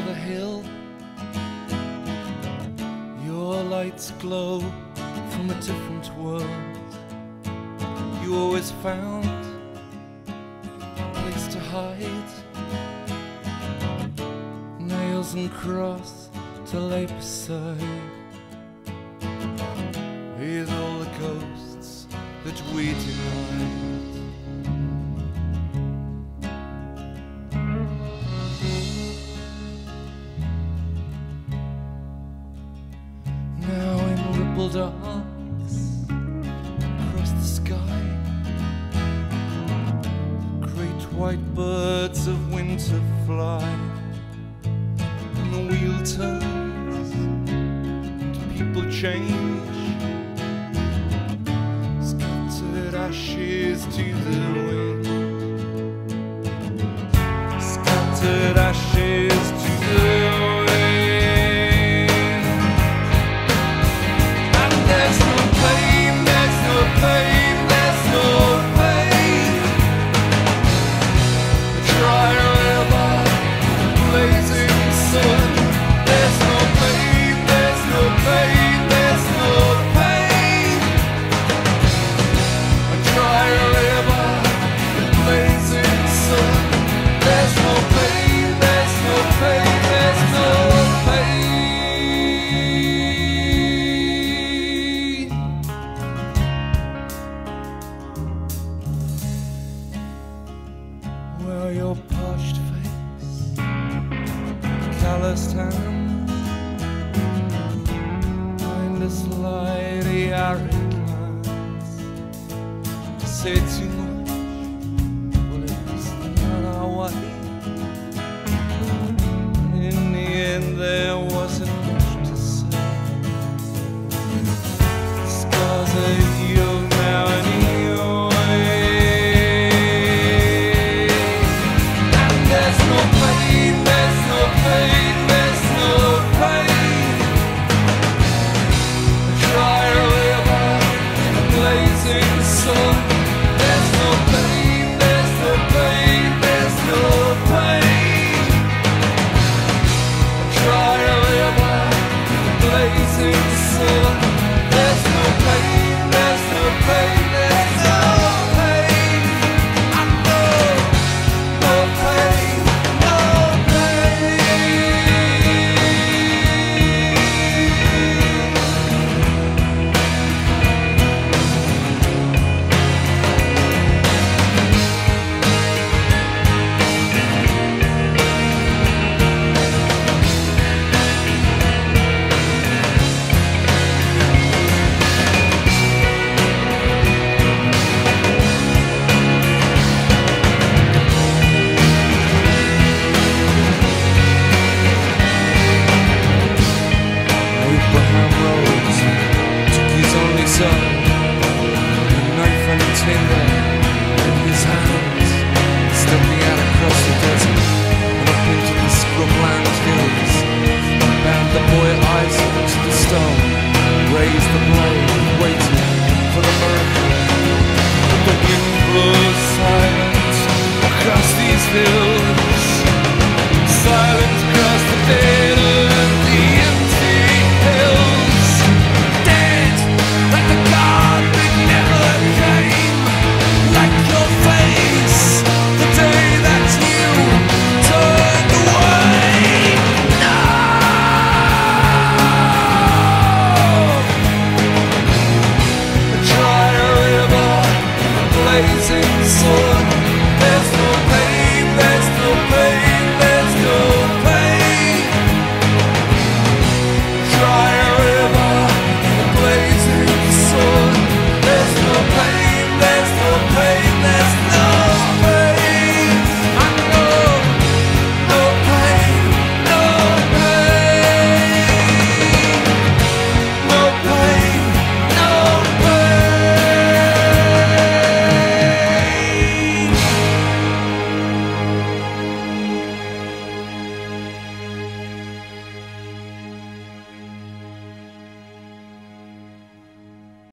the hill. Your lights glow from a different world. You always found a place to hide, nails and cross to lay beside, with all the ghosts that we denied. Now in rippled arcs across the sky, great white birds of winter fly, and the wheel turns and people change, scattered ashes to the wind, scattered ashes to the wind. Where your parched face, calloused hands, mindless lie the arid lands. To say too much, well, it was not our way. And in the end there wasn't much to say. Scars are healed now anyway. A knife and a tinder in his hands, stepping out across the desert and up into the scrubland hills. Bound the boy Isaac to the stone, raised the blade, waiting for the miracle. But the wind blows silent across these hills, silent across the dead and the empty hills. Dead like the God that never came, like your face the day that you turned away. No! A dry river, a blazing sun.